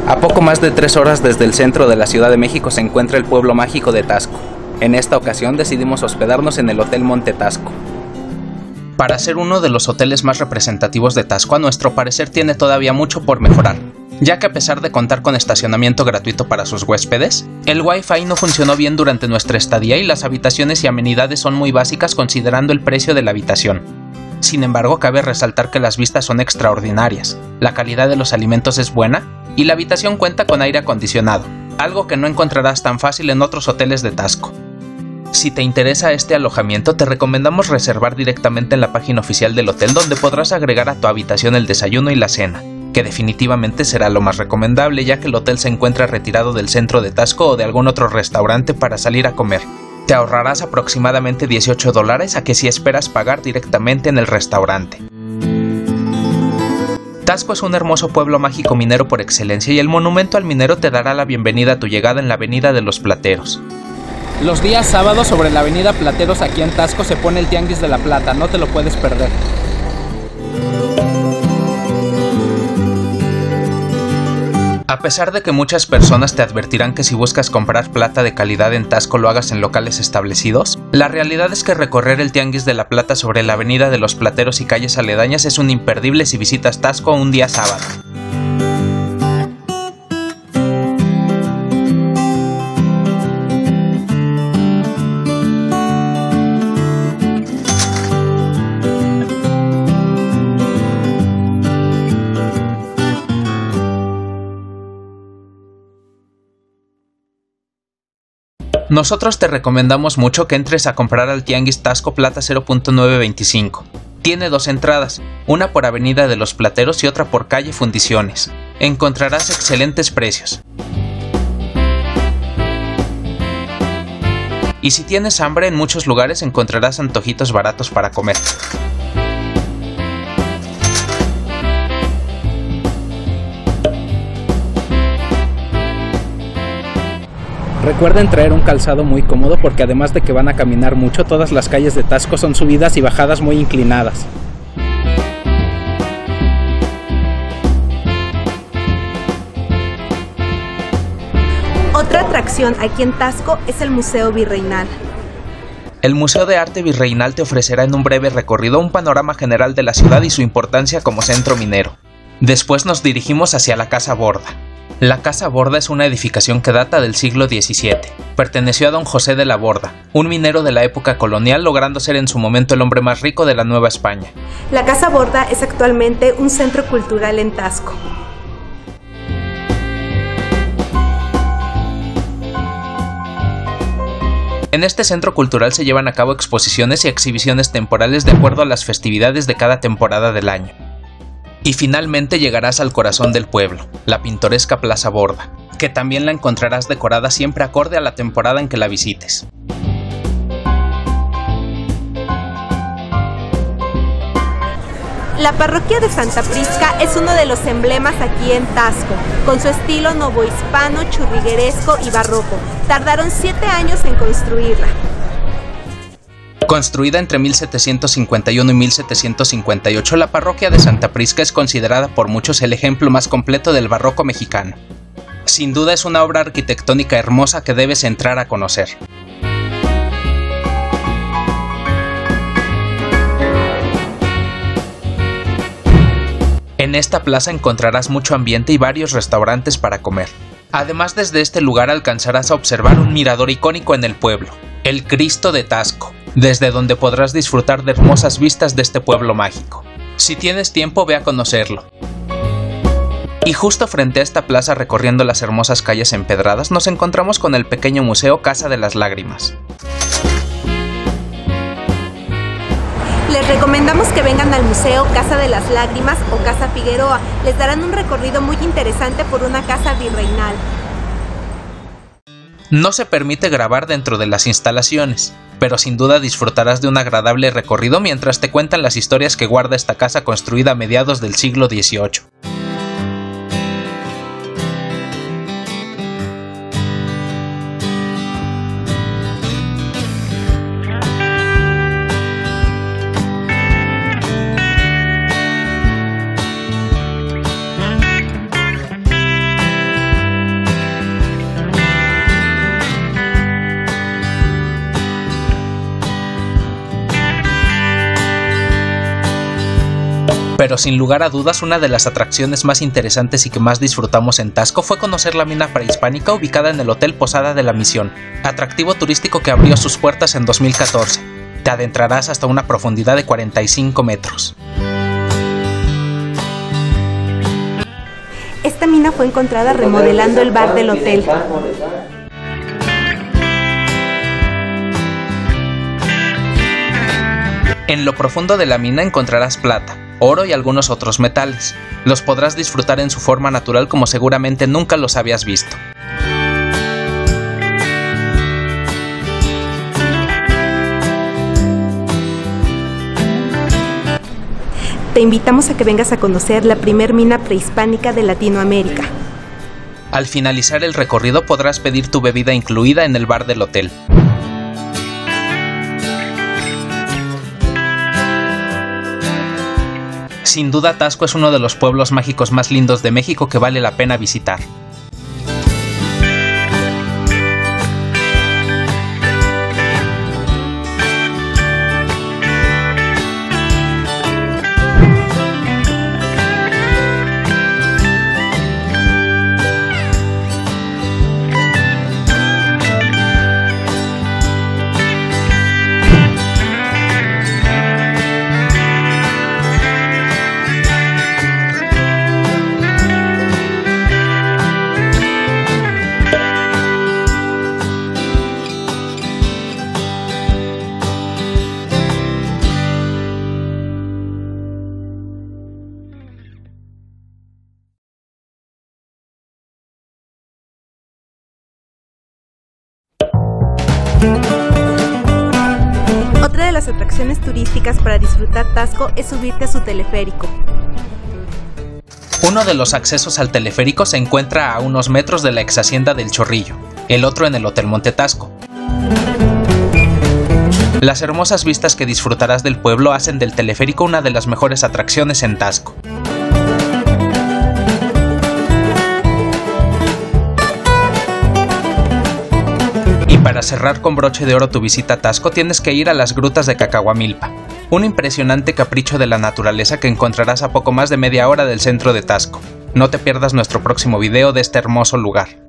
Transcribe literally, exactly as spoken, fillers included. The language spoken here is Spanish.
A poco más de tres horas desde el centro de la Ciudad de México se encuentra el pueblo mágico de Taxco. En esta ocasión decidimos hospedarnos en el Hotel Monte Taxco. Para ser uno de los hoteles más representativos de Taxco, a nuestro parecer tiene todavía mucho por mejorar, ya que a pesar de contar con estacionamiento gratuito para sus huéspedes, el Wi-Fi no funcionó bien durante nuestra estadía y las habitaciones y amenidades son muy básicas considerando el precio de la habitación. Sin embargo, cabe resaltar que las vistas son extraordinarias, la calidad de los alimentos es buena y la habitación cuenta con aire acondicionado, algo que no encontrarás tan fácil en otros hoteles de Taxco. Si te interesa este alojamiento, te recomendamos reservar directamente en la página oficial del hotel, donde podrás agregar a tu habitación el desayuno y la cena, que definitivamente será lo más recomendable, ya que el hotel se encuentra retirado del centro de Taxco o de algún otro restaurante para salir a comer. Te ahorrarás aproximadamente dieciocho dólares a que si esperas pagar directamente en el restaurante. Taxco es un hermoso pueblo mágico minero por excelencia y el monumento al minero te dará la bienvenida a tu llegada en la Avenida de los Plateros. Los días sábados sobre la Avenida Plateros aquí en Taxco se pone el Tianguis de la Plata, no te lo puedes perder. A pesar de que muchas personas te advertirán que si buscas comprar plata de calidad en Taxco lo hagas en locales establecidos, la realidad es que recorrer el Tianguis de la Plata sobre la Avenida de los Plateros y calles aledañas es un imperdible si visitas Taxco un día sábado. Nosotros te recomendamos mucho que entres a comprar al Tianguis Taxco Plata cero punto novecientos veinticinco. Tiene dos entradas, una por Avenida de los Plateros y otra por calle Fundiciones. Encontrarás excelentes precios. Y si tienes hambre, en muchos lugares encontrarás antojitos baratos para comer. Recuerden traer un calzado muy cómodo porque además de que van a caminar mucho, todas las calles de Taxco son subidas y bajadas muy inclinadas. Otra atracción aquí en Taxco es el Museo Virreinal. El Museo de Arte Virreinal te ofrecerá en un breve recorrido un panorama general de la ciudad y su importancia como centro minero. Después nos dirigimos hacia la Casa Borda. La Casa Borda es una edificación que data del siglo diecisiete. Perteneció a don José de la Borda, un minero de la época colonial, logrando ser en su momento el hombre más rico de la Nueva España. La Casa Borda es actualmente un centro cultural en Taxco. En este centro cultural se llevan a cabo exposiciones y exhibiciones temporales de acuerdo a las festividades de cada temporada del año. Y finalmente llegarás al corazón del pueblo, la pintoresca Plaza Borda, que también la encontrarás decorada siempre acorde a la temporada en que la visites. La parroquia de Santa Prisca es uno de los emblemas aquí en Taxco, con su estilo novohispano, churrigueresco y barroco. Tardaron siete años en construirla. Construida entre mil setecientos cincuenta y uno y mil setecientos cincuenta y ocho, la parroquia de Santa Prisca es considerada por muchos el ejemplo más completo del barroco mexicano. Sin duda es una obra arquitectónica hermosa que debes entrar a conocer. En esta plaza encontrarás mucho ambiente y varios restaurantes para comer. Además, desde este lugar alcanzarás a observar un mirador icónico en el pueblo, el Cristo de Taxco, desde donde podrás disfrutar de hermosas vistas de este pueblo mágico. Si tienes tiempo, ve a conocerlo. Y justo frente a esta plaza, recorriendo las hermosas calles empedradas, nos encontramos con el pequeño museo Casa de las Lágrimas. Les recomendamos que vengan al Museo Casa de las Lágrimas o Casa Figueroa. Les darán un recorrido muy interesante por una casa virreinal. No se permite grabar dentro de las instalaciones, pero sin duda disfrutarás de un agradable recorrido mientras te cuentan las historias que guarda esta casa construida a mediados del siglo dieciocho. Pero sin lugar a dudas, una de las atracciones más interesantes y que más disfrutamos en Taxco fue conocer la mina prehispánica ubicada en el Hotel Posada de la Misión, atractivo turístico que abrió sus puertas en dos mil catorce. Te adentrarás hasta una profundidad de cuarenta y cinco metros. Esta mina fue encontrada remodelando el bar del hotel. En lo profundo de la mina encontrarás plata, oro y algunos otros metales. Los podrás disfrutar en su forma natural como seguramente nunca los habías visto. Te invitamos a que vengas a conocer la primer mina prehispánica de Latinoamérica. Al finalizar el recorrido podrás pedir tu bebida incluida en el bar del hotel. Sin duda, Taxco es uno de los pueblos mágicos más lindos de México que vale la pena visitar. Otra de las atracciones turísticas para disfrutar Taxco es subirte a su teleférico. Uno de los accesos al teleférico se encuentra a unos metros de la ex hacienda del Chorrillo, el otro en el Hotel Monte Taxco. Las hermosas vistas que disfrutarás del pueblo hacen del teleférico una de las mejores atracciones en Taxco. Y para cerrar con broche de oro tu visita a Taxco tienes que ir a las grutas de Cacahuamilpa, un impresionante capricho de la naturaleza que encontrarás a poco más de media hora del centro de Taxco. No te pierdas nuestro próximo video de este hermoso lugar.